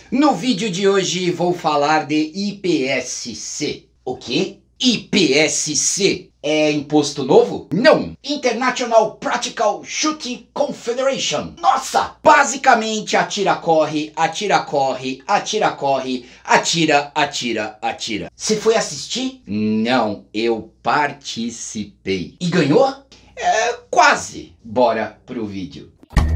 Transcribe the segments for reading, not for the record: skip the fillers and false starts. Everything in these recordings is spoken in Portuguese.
No vídeo de hoje vou falar de IPSC. O quê? IPSC é imposto novo? Não! International Practical Shooting Confederation. Nossa! Basicamente atira, corre, atira, corre, atira, corre, atira, atira, atira. Você foi assistir? Não, eu participei. E ganhou? Quase. Bora pro vídeo.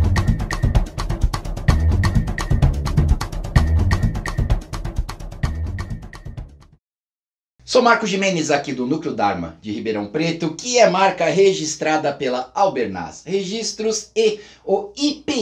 Sou Marco Gimenez aqui do Núcleo Dharma de Ribeirão Preto, que é marca registrada pela Albernaz Registros, e o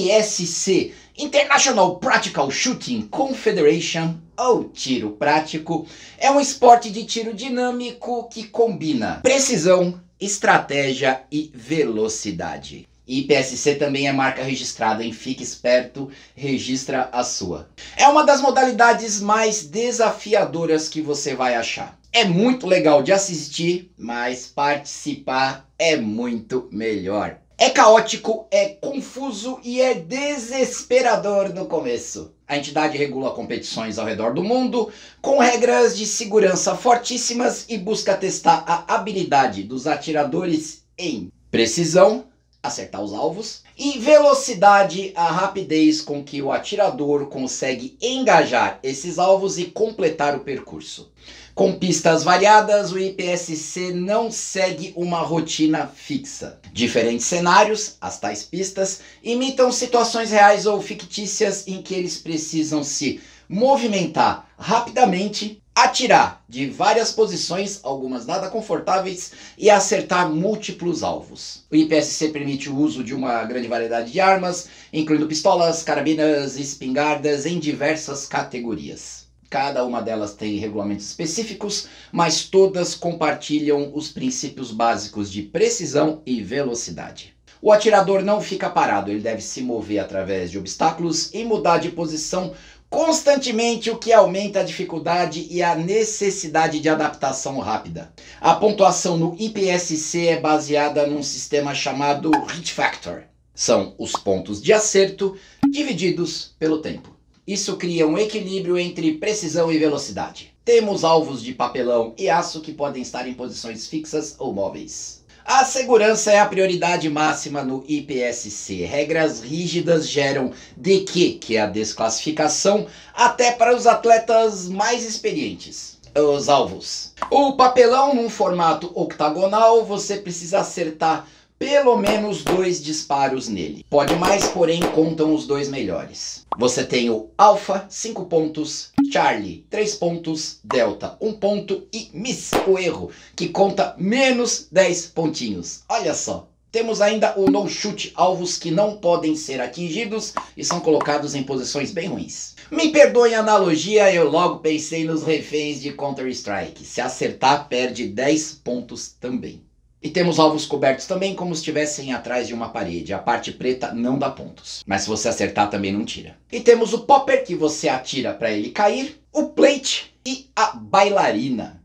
IPSC, International Practical Shooting Confederation, ou tiro prático, é um esporte de tiro dinâmico que combina precisão, estratégia e velocidade. IPSC também é marca registrada, hein? Fique esperto, registra a sua. É uma das modalidades mais desafiadoras que você vai achar. É muito legal de assistir, mas participar é muito melhor. É caótico, é confuso e é desesperador no começo. A entidade regula competições ao redor do mundo, com regras de segurança fortíssimas, e busca testar a habilidade dos atiradores em precisão, acertar os alvos, e velocidade, a rapidez com que o atirador consegue engajar esses alvos e completar o percurso. Com pistas variadas, o IPSC não segue uma rotina fixa. Diferentes cenários, as tais pistas, imitam situações reais ou fictícias em que eles precisam se movimentar rapidamente, atirar de várias posições, algumas nada confortáveis, e acertar múltiplos alvos. O IPSC permite o uso de uma grande variedade de armas, incluindo pistolas, carabinas e espingardas em diversas categorias. Cada uma delas tem regulamentos específicos, mas todas compartilham os princípios básicos de precisão e velocidade. O atirador não fica parado, ele deve se mover através de obstáculos e mudar de posição constantemente, o que aumenta a dificuldade e a necessidade de adaptação rápida. A pontuação no IPSC é baseada num sistema chamado Hit Factor. São os pontos de acerto divididos pelo tempo. Isso cria um equilíbrio entre precisão e velocidade. Temos alvos de papelão e aço que podem estar em posições fixas ou móveis. A segurança é a prioridade máxima no IPSC. Regras rígidas geram DQ, que é a desclassificação, até para os atletas mais experientes. Os alvos. O papelão, num formato octagonal, você precisa acertar pelo menos 2 disparos nele. Pode mais, porém contam os 2 melhores. Você tem o Alpha, 5 pontos, Charlie, 3 pontos, Delta, 1 ponto e Miss, o erro, que conta menos 10 pontinhos. Olha só. Temos ainda o No Shoot, alvos que não podem ser atingidos e são colocados em posições bem ruins. Me perdoem a analogia, eu logo pensei nos reféns de Counter-Strike. Se acertar, perde 10 pontos também. E temos alvos cobertos também, como se estivessem atrás de uma parede. A parte preta não dá pontos, mas se você acertar também não tira. E temos o popper, que você atira para ele cair, o plate e a bailarina.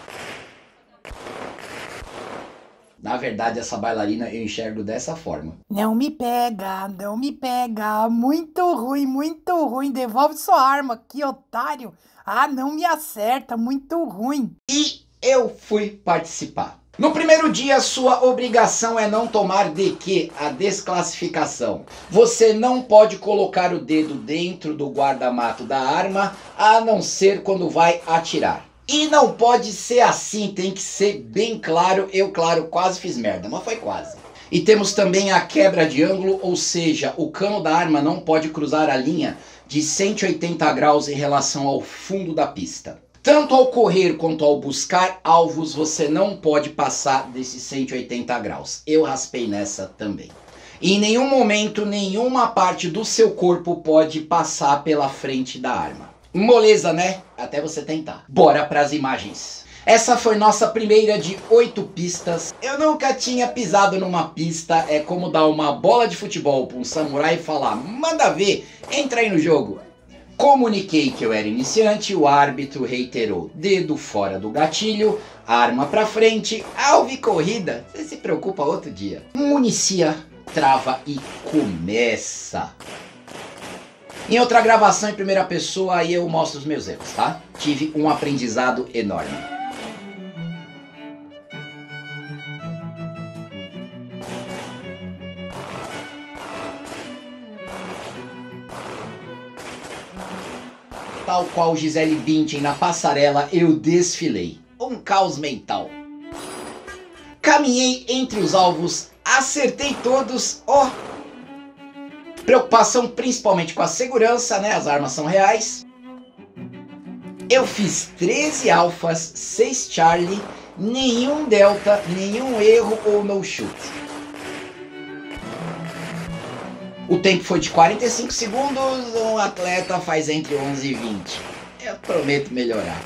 Na verdade, essa bailarina eu enxergo dessa forma. Não me pega, não me pega. Muito ruim. Devolve sua arma, que otário. Ah, não me acerta, muito ruim. E eu fui participar. No primeiro dia, sua obrigação é não tomar DQ, a desclassificação. Você não pode colocar o dedo dentro do guarda-mato da arma, a não ser quando vai atirar. E não pode ser assim, tem que ser bem claro. Eu, claro, quase fiz merda, mas foi quase. E temos também a quebra de ângulo, ou seja, o cano da arma não pode cruzar a linha de 180 graus em relação ao fundo da pista. Tanto ao correr quanto ao buscar alvos, você não pode passar desses 180 graus. Eu raspei nessa também. E em nenhum momento, nenhuma parte do seu corpo pode passar pela frente da arma. Moleza, né? Até você tentar. Bora para as imagens. Essa foi nossa primeira de 8 pistas. Eu nunca tinha pisado numa pista. É como dar uma bola de futebol para um samurai e falar: manda ver, entra aí no jogo. Comuniquei que eu era iniciante, o árbitro reiterou: dedo fora do gatilho, arma pra frente, alvo e corrida. Você se preocupa outro dia. Municia, trava e começa. Em outra gravação em primeira pessoa, aí eu mostro os meus erros, tá? Tive um aprendizado enorme. Tal qual Gisele Bündchen na passarela, eu desfilei. Um caos mental. Caminhei entre os alvos, acertei todos, ó. Preocupação principalmente com a segurança, né? As armas são reais. Eu fiz 13 alfas, 6 Charlie, nenhum delta, nenhum erro ou no shoot. O tempo foi de 45 segundos, um atleta faz entre 11 e 20. Eu prometo melhorar.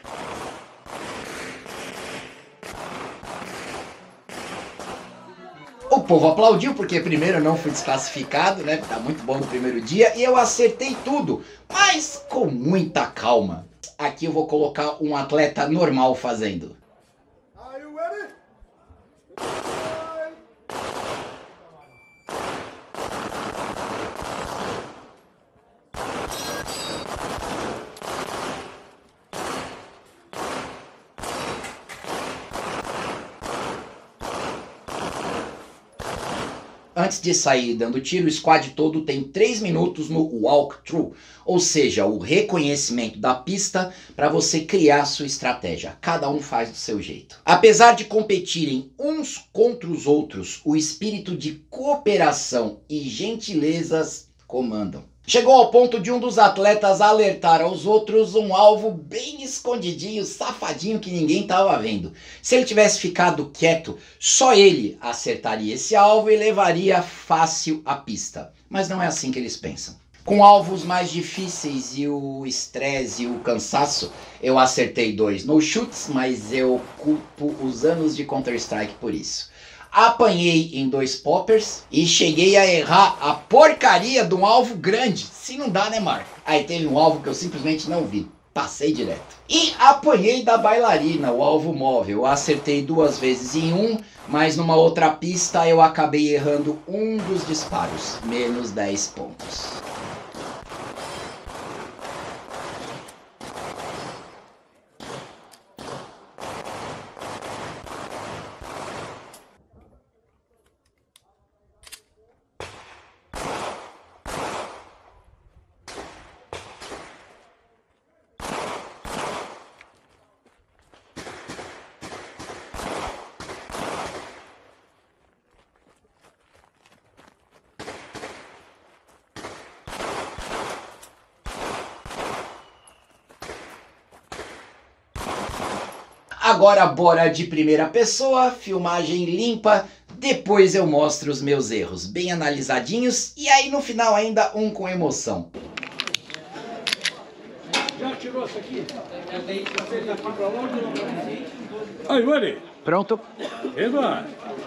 O povo aplaudiu porque primeiro eu não fui desclassificado, né? Tá muito bom no primeiro dia e eu acertei tudo, mas com muita calma. Aqui eu vou colocar um atleta normal fazendo. Are you ready? Antes de sair dando tiro, o squad todo tem 3 minutos no walkthrough, ou seja, o reconhecimento da pista para você criar sua estratégia. Cada um faz do seu jeito. Apesar de competirem uns contra os outros, o espírito de cooperação e gentilezas comandam. Chegou ao ponto de um dos atletas alertar aos outros um alvo bem escondidinho, safadinho que ninguém estava vendo. Se ele tivesse ficado quieto, só ele acertaria esse alvo e levaria fácil a pista. Mas não é assim que eles pensam. Com alvos mais difíceis e o estresse e o cansaço, eu acertei 2 no chutes, mas eu culpo os anos de Counter-Strike por isso. Apanhei em 2 poppers e cheguei a errar a porcaria de um alvo grande. Se não dá, né, Marco? Aí teve um alvo que eu simplesmente não vi. Passei direto. E apanhei da bailarina, o alvo móvel. Eu acertei 2 vezes em um, mas numa outra pista eu acabei errando um dos disparos. Menos 10 pontos. Agora bora de primeira pessoa, filmagem limpa, depois eu mostro os meus erros bem analisadinhos e aí no final ainda um com emoção. Já tirou isso aqui? Aí, ready? Pronto? Eva!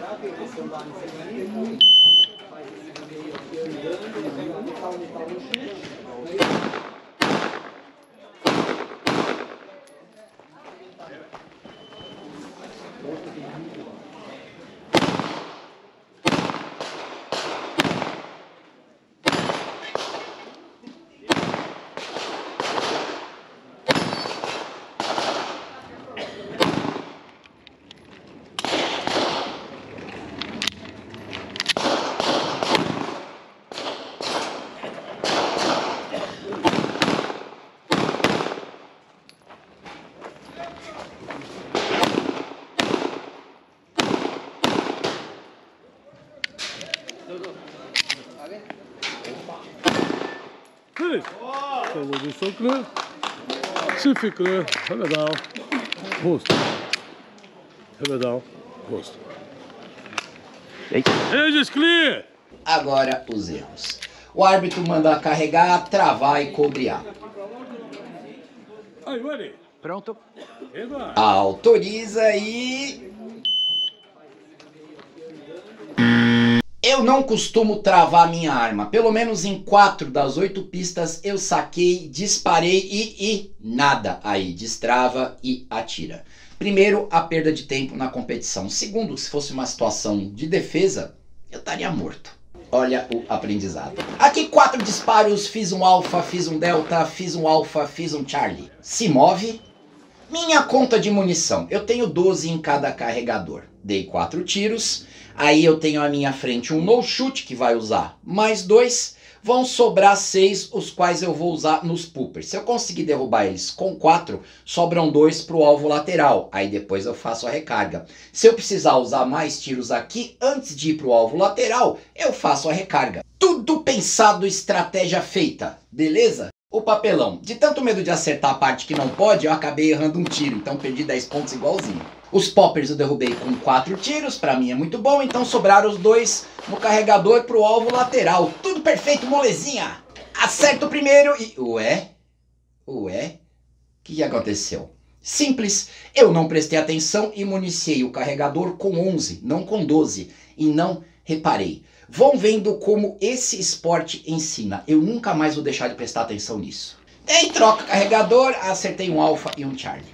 Hey, solo du socle, suficle, legal, rosto, legal, rosto. Edges clear! Agora os erros. O árbitro manda carregar, travar e cobrear. Aí, ready? Pronto? Eva! Autoriza e... Eu não costumo travar minha arma. Pelo menos em 4 das 8 pistas eu saquei, disparei e nada aí. Destrava e atira. Primeiro, a perda de tempo na competição. Segundo, se fosse uma situação de defesa, eu estaria morto. Olha o aprendizado. Aqui 4 disparos, fiz um alfa, fiz um delta, fiz um alfa, fiz um charlie. Se move. Minha conta de munição. Eu tenho 12 em cada carregador. Dei 4 tiros. Aí eu tenho à minha frente um no shoot que vai usar mais 2. Vão sobrar 6, os quais eu vou usar nos poopers. Se eu conseguir derrubar eles com 4, sobram 2 para o alvo lateral. Aí depois eu faço a recarga. Se eu precisar usar mais tiros aqui, antes de ir para o alvo lateral, eu faço a recarga. Tudo pensado, estratégia feita. Beleza? O papelão. De tanto medo de acertar a parte que não pode, eu acabei errando um tiro. Então perdi 10 pontos igualzinho. Os poppers eu derrubei com 4 tiros, pra mim é muito bom, então sobraram os 2 no carregador pro alvo lateral. Tudo perfeito, molezinha! Acerto o primeiro e... Ué? O que aconteceu? Simples, eu não prestei atenção e municiei o carregador com 11, não com 12, e não reparei. Vão vendo como esse esporte ensina, eu nunca mais vou deixar de prestar atenção nisso. Dei troca carregador, acertei um alfa e um charlie.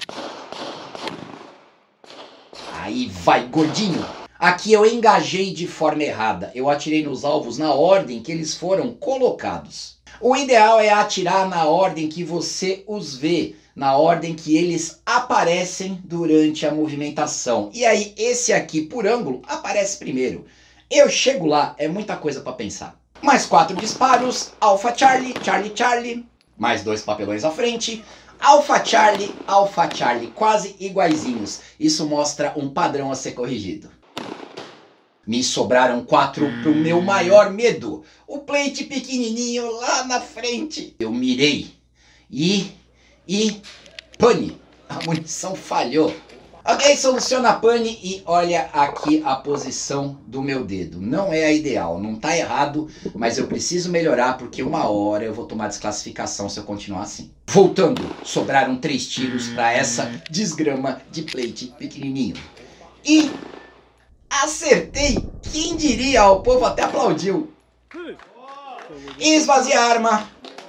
Aí vai, gordinho. Aqui eu engajei de forma errada. Eu atirei nos alvos na ordem que eles foram colocados. O ideal é atirar na ordem que você os vê, na ordem que eles aparecem durante a movimentação. E aí esse aqui por ângulo aparece primeiro. Eu chego lá, é muita coisa para pensar. Mais 4 disparos, Alpha Charlie, Charlie Charlie, mais 2 papelões à frente. Alpha Charlie, quase iguaizinhos. Isso mostra um padrão a ser corrigido. Me sobraram 4 pro meu maior medo. O plate pequenininho lá na frente. Eu mirei. E pane. A munição falhou. Ok, soluciona a pane e olha aqui a posição do meu dedo. Não é a ideal, não tá errado, mas eu preciso melhorar porque uma hora eu vou tomar desclassificação se eu continuar assim. Voltando, sobraram 3 tiros para essa desgrama de plate pequenininho. E acertei, quem diria, o povo até aplaudiu. Esvazia a arma.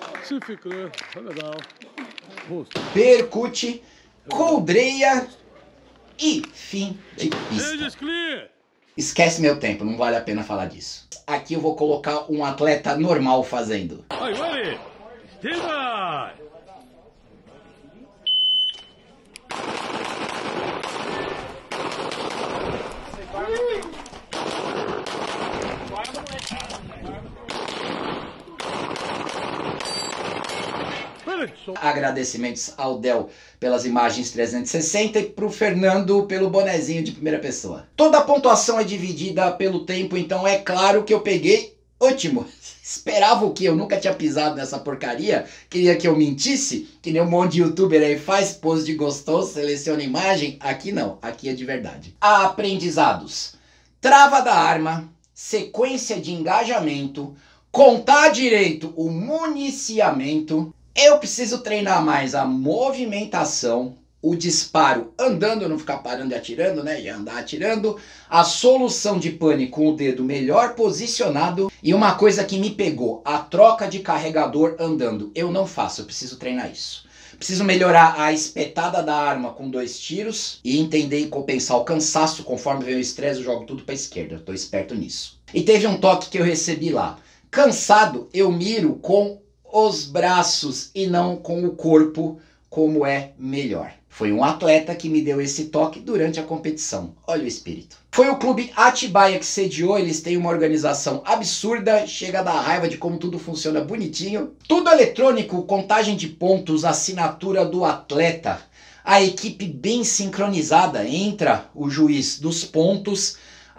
Percute, coldreia. E fim de pista. Esquece meu tempo, não vale a pena falar disso. Aqui eu vou colocar um atleta normal fazendo. Agradecimentos ao Del pelas imagens 360 e pro Fernando pelo bonezinho de primeira pessoa. Toda a pontuação é dividida pelo tempo, então é claro que eu peguei ótimo. Esperava o quê? Eu nunca tinha pisado nessa porcaria. Queria que eu mentisse? Que nem um monte de youtuber aí faz, pose de gostoso, seleciona imagem. Aqui não, aqui é de verdade. Aprendizados. Trava da arma, sequência de engajamento, contar direito o municiamento. Eu preciso treinar mais a movimentação, o disparo andando, não ficar parando e atirando, né? E andar atirando. A solução de pane com o dedo melhor posicionado. E uma coisa que me pegou, a troca de carregador andando. Eu não faço, eu preciso treinar isso. Preciso melhorar a espetada da arma com 2 tiros. E entender e compensar o cansaço. Conforme vem o estresse, eu jogo tudo para a esquerda. Eu tô esperto nisso. E teve um toque que eu recebi lá. Cansado, eu miro com os braços e não com o corpo, como é melhor. Foi um atleta que me deu esse toque durante a competição. Olha o espírito. Foi o clube Atibaia que sediou, eles têm uma organização absurda, chega a dar raiva de como tudo funciona bonitinho. Tudo eletrônico, contagem de pontos, assinatura do atleta. A equipe bem sincronizada, entra o juiz dos pontos.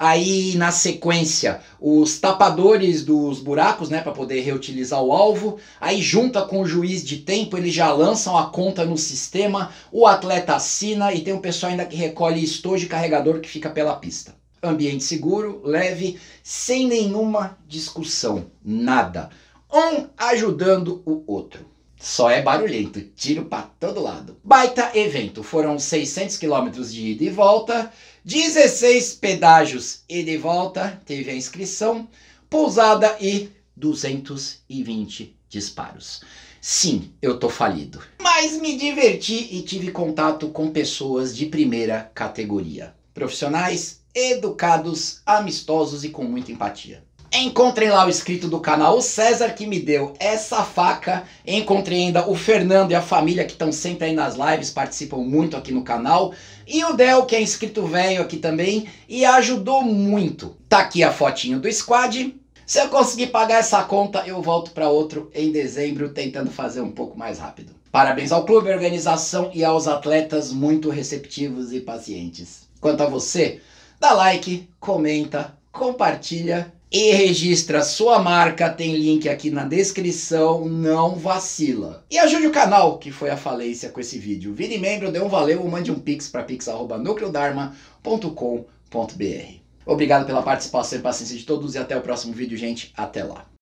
Aí na sequência os tapadores dos buracos, né, para poder reutilizar o alvo. Aí junta com o juiz de tempo, eles já lançam a conta no sistema, o atleta assina e tem um pessoal ainda que recolhe estojo e carregador que fica pela pista. Ambiente seguro, leve, sem nenhuma discussão, nada. Um ajudando o outro. Só é barulhento, tiro para todo lado. Baita evento, foram 600 km de ida e volta, 16 pedágios ida e volta, teve a inscrição, pousada e 220 disparos. Sim, eu tô falido. Mas me diverti e tive contato com pessoas de primeira categoria. Profissionais, educados, amistosos e com muita empatia. Encontrem lá o inscrito do canal, o César, que me deu essa faca. Encontrei ainda o Fernando e a família, que estão sempre aí nas lives, participam muito aqui no canal. E o Del, que é inscrito velho aqui também e ajudou muito. Tá aqui a fotinho do squad. Se eu conseguir pagar essa conta, eu volto para outro em dezembro, tentando fazer um pouco mais rápido. Parabéns ao clube, à organização e aos atletas muito receptivos e pacientes. Quanto a você, dá like, comenta, compartilha e registra sua marca, tem link aqui na descrição, não vacila. E ajude o canal, que foi à falência com esse vídeo. Vire membro, dê um valeu ou mande um pix para pix@nucleodharma.com.br. Obrigado pela participação e paciência de todos e até o próximo vídeo, gente. Até lá.